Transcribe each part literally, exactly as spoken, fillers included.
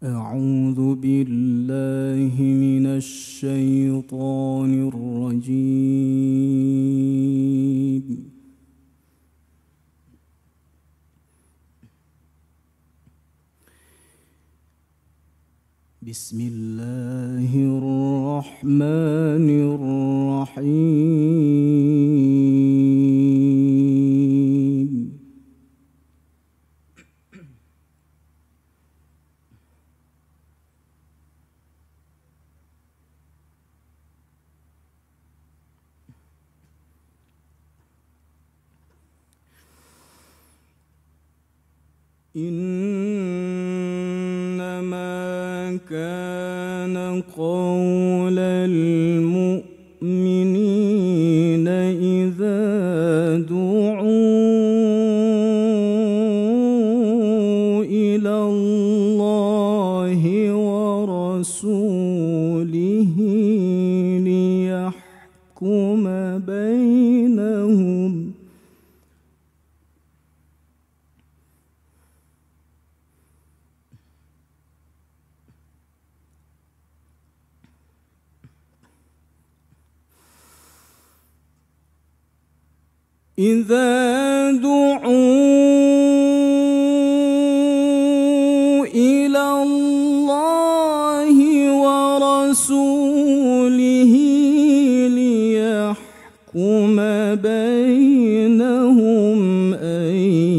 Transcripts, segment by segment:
أعوذ بالله من الشيطان الرجيم. بسم الله الرحمن الرحيم. إنما كان قول المؤمنين إذا دعوا إلى الله ورسوله ليحكم بينهم إذا دعوا إلى الله ورسوله ليحكم بينهم أن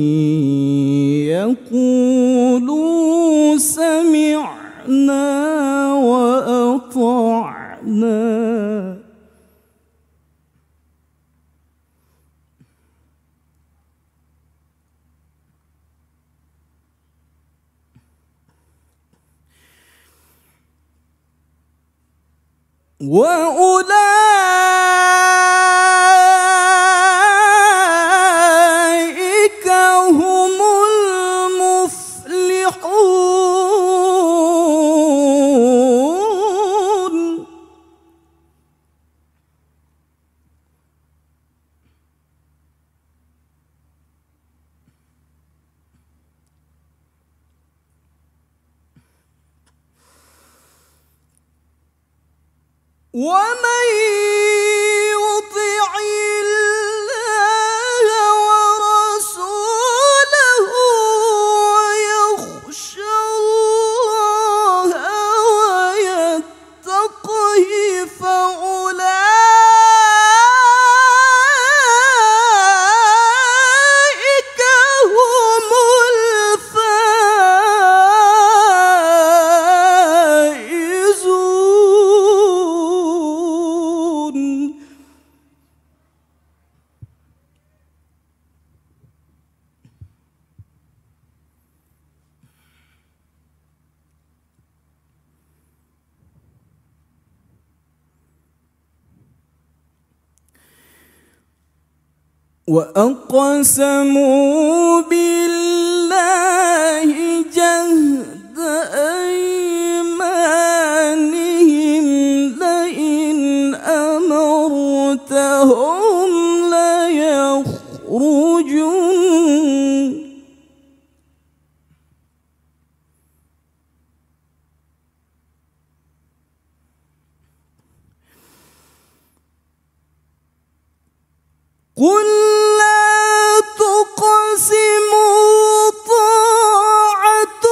يقولوا سمعنا وأطعنا. وأولئك هم المفلحون. ومن يطع الله ورسوله ويخشى الله ويتقه فأولئك هم الفائزون. وأقسموا بالله جهد أيمانهم لئن أمرتهم ليخرجن. قل لا تقسموا طاعة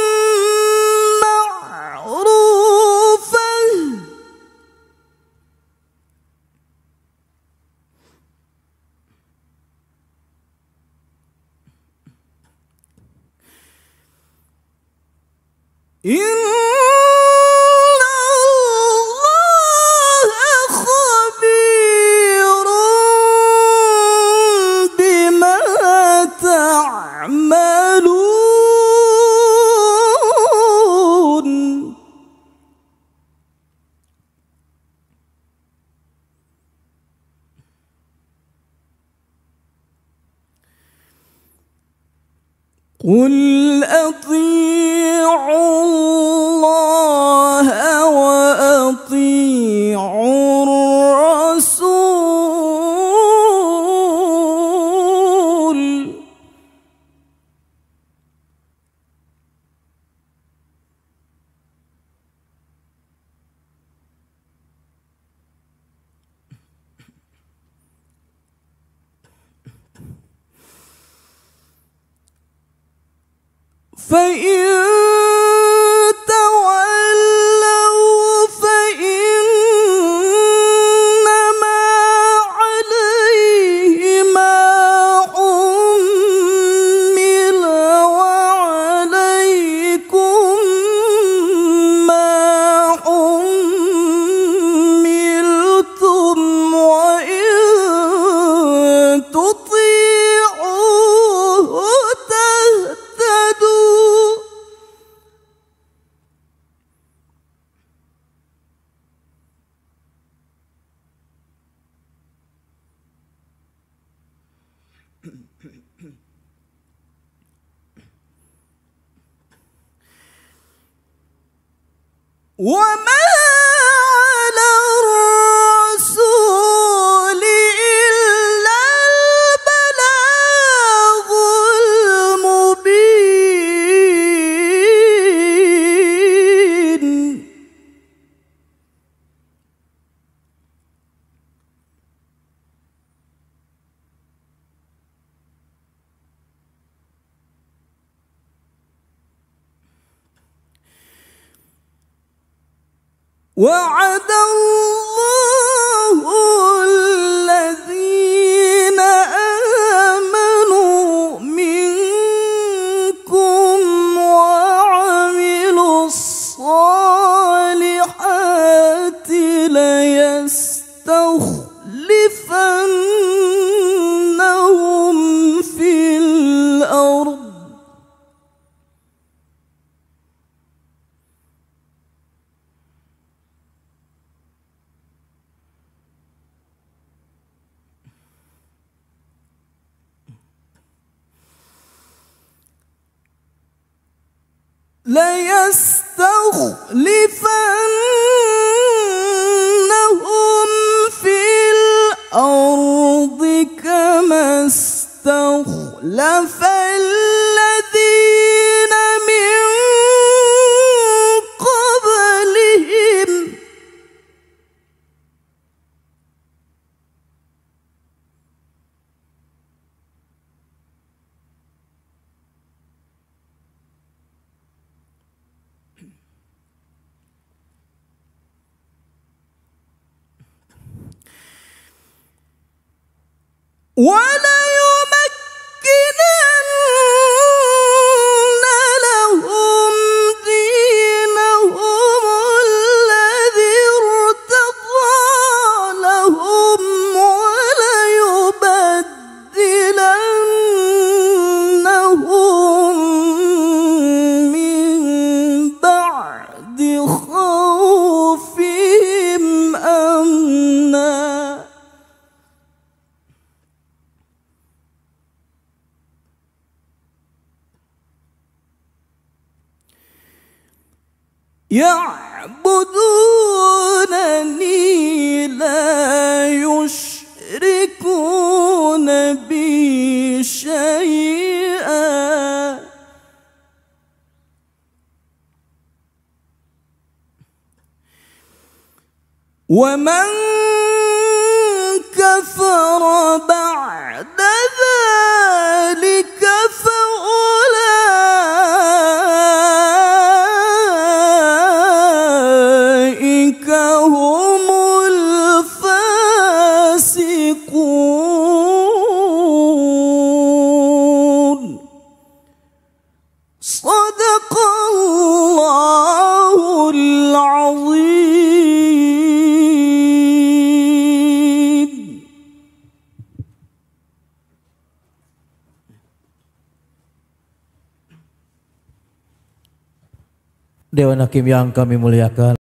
معروفة إن قل أطيعوا الله وأطيعوا الرسول. فإن تولوا فإنما عليه ما حمل وعليكم ما حملتم وإن تطيعوه تهتدوا. وما على الرسول إلا البلاغ المبين. وعد الله الذين آمنوا منكم وعملوا الصالحات ليستخلفنهم في الأرض ليستخلفنهم في الأرض كما استخلف الذين من قبلهم. وليمكنن لهم دينهم الذي ارتضى لهم وليبدلنهم من بعد خوفهم أمنا. يعبدونني لا يشركون بي شيئا ومن كفر بعد ذلك فأولئك هم الفاسقون. صدق الله العظيم. Dewan Hakim yang kami muliakan,